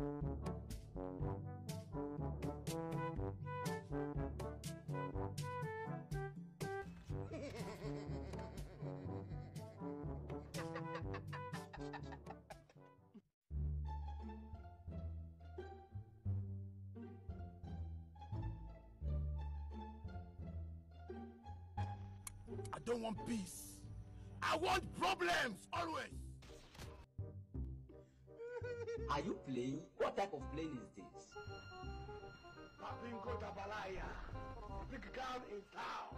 I don't want peace. I want problems always. Are you playing? What type of playing is this? Papinko Tabalaya, big gun in town.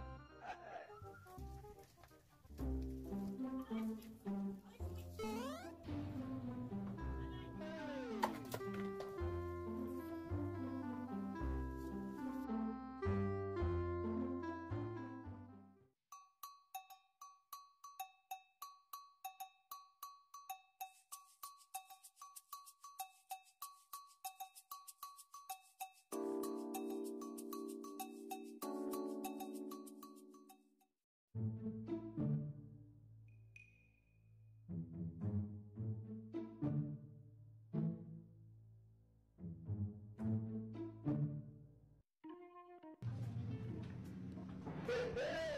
Hey!